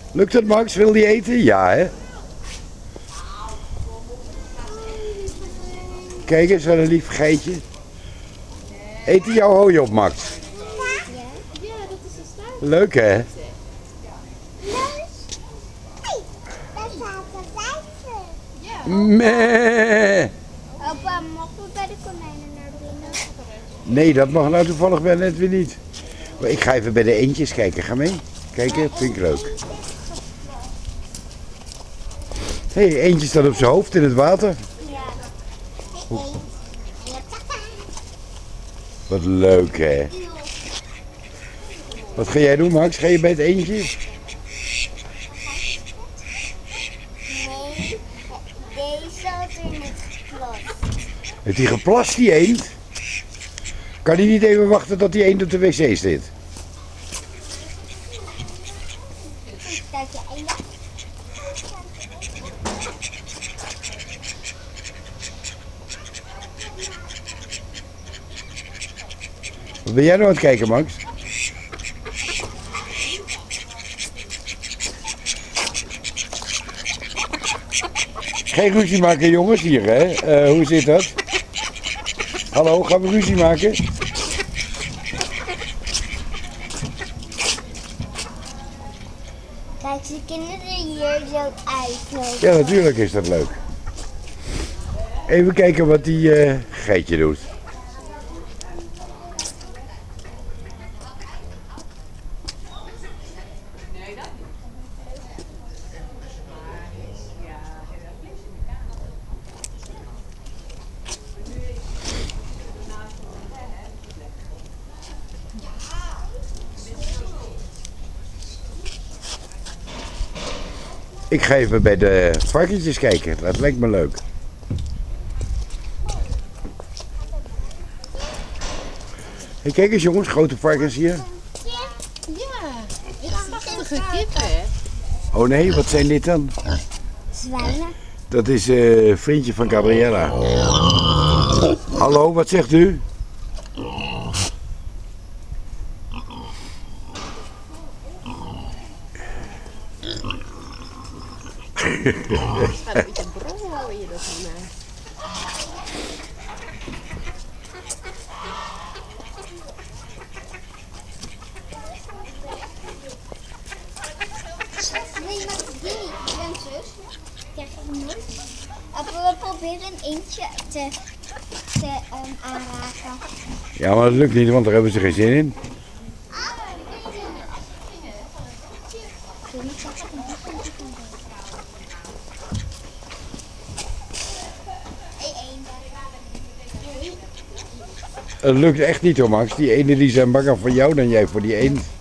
Lukt het, Max? Wil die eten? Ja, hè? Kijk eens, wat een lief geitje. Eet hij jouw hooi op, Max? Ja, dat is een staart. Leuk, hè? Dat staat een vijver. Meh. Opa, mogen we bij de konijnen naar binnen? Nee, dat mag nou toevallig wel net weer niet. Maar ik ga even bij de eendjes kijken. Ga mee? Kijken, vind ik leuk. Hé, eentje staat op zijn hoofd in het water. Ja. Wat leuk, hè? Wat ga jij doen, Max? Ga je bij het eendje? Nee, deze had er niet geplast. Heeft hij geplast, die eend? Kan hij niet even wachten tot die eend op de wc zit? Kijk je eenden? Wat ben jij nou aan het kijken, Max? Geen ruzie maken, jongens, hier, hè? Hoe zit dat? Hallo, gaan we ruzie maken? Kijk, ze kinderen hier zo uitlopen. Ja, natuurlijk is dat leuk. Even kijken wat die geitje doet. Ik ga even bij de varkentjes kijken, dat lijkt me leuk. Hey, kijk eens jongens, grote varkens hier. Ja, prachtige kippen. Oh nee, wat zijn dit dan? Zwijnen. Dat is vriendje van Gabriella. Hallo, wat zegt u? Het gaat een beetje brommen, hoor je dat van mij. Nee, maar die zus krijg ik nooit. We proberen een eentje te aanraken. Ja, maar dat lukt niet, want daar hebben ze geen zin in. Het lukt echt niet hoor, Max. Die ene die zijn banger voor jou dan jij voor die eend.